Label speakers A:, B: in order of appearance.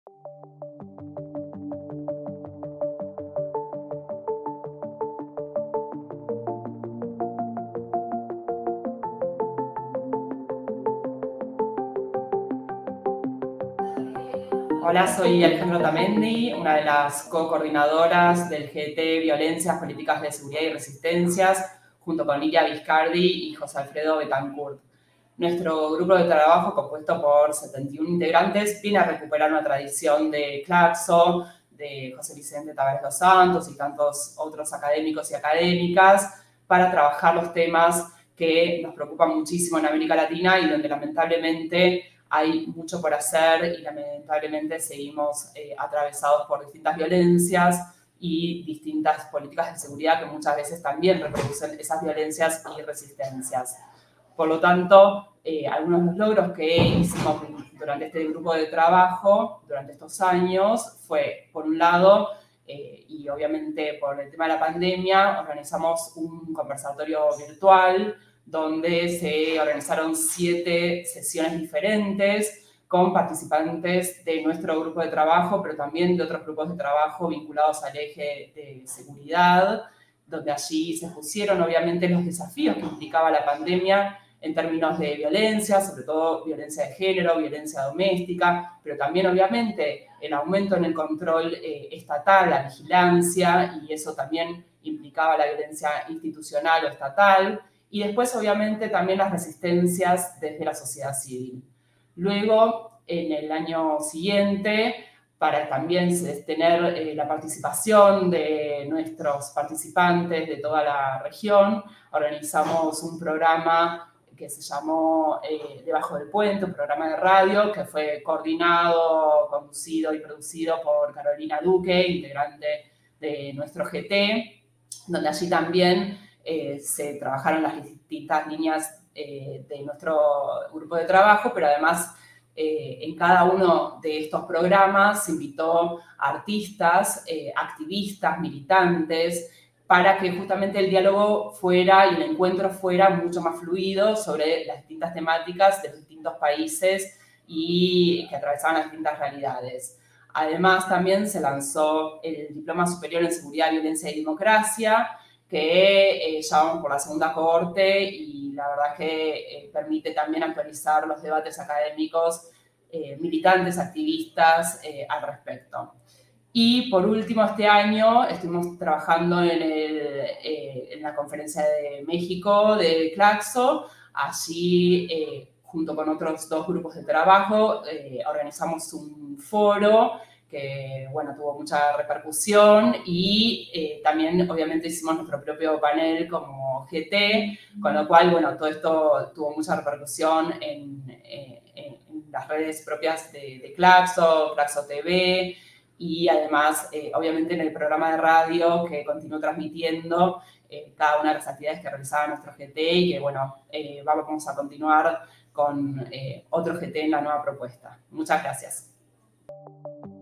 A: Hola, soy Alejandra Otamendi, una de las co-coordinadoras del GT Violencias, Políticas de Seguridad y Resistencias, junto con Lilia Viscardi y José Alfredo Betancourt. Nuestro grupo de trabajo, compuesto por 71 integrantes, viene a recuperar una tradición de Claxo, de José Vicente Tavares dos Santos y tantos otros académicos y académicas, para trabajar los temas que nos preocupan muchísimo en América Latina y donde lamentablemente hay mucho por hacer y lamentablemente seguimos atravesados por distintas violencias y distintas políticas de seguridad que muchas veces también reproducen esas violencias y resistencias. Por lo tanto, algunos de los logros que hicimos durante este grupo de trabajo, durante estos años, fue, por un lado, y obviamente por el tema de la pandemia, organizamos un conversatorio virtual donde se organizaron 7 sesiones diferentes con participantes de nuestro grupo de trabajo, pero también de otros grupos de trabajo vinculados al eje de seguridad, donde allí se pusieron obviamente los desafíos que implicaba la pandemia en términos de violencia, sobre todo violencia de género, violencia doméstica, pero también obviamente el aumento en el control estatal, la vigilancia, y eso también implicaba la violencia institucional o estatal, y después obviamente también las resistencias desde la sociedad civil. Luego, en el año siguiente, para también tener la participación de nuestros participantes de toda la región, organizamos un programa que se llamó Debajo del Puente, un programa de radio que fue coordinado, conducido y producido por Carolina Duque, integrante de nuestro GT, donde allí también se trabajaron las distintas líneas de nuestro grupo de trabajo, pero además en cada uno de estos programas se invitó a artistas, activistas, militantes, para que justamente el diálogo fuera y el encuentro fuera mucho más fluido sobre las distintas temáticas de los distintos países y que atravesaban las distintas realidades. Además, también se lanzó el Diploma Superior en Seguridad, Violencia y Democracia, que ya vamos por la segunda cohorte y la verdad que permite también actualizar los debates académicos, militantes, activistas al respecto. Y por último, este año estuvimos trabajando en la conferencia de México de Claxo. Allí, junto con otros 2 grupos de trabajo, organizamos un foro que, bueno, tuvo mucha repercusión y también, obviamente, hicimos nuestro propio panel como GT, con lo cual, bueno, todo esto tuvo mucha repercusión en las redes propias de Claxo, Claxo TV, y además, obviamente, en el programa de radio que continuó transmitiendo cada una de las actividades que realizaba nuestro GT y que, bueno, vamos a continuar con otro GT en la nueva propuesta. Muchas gracias.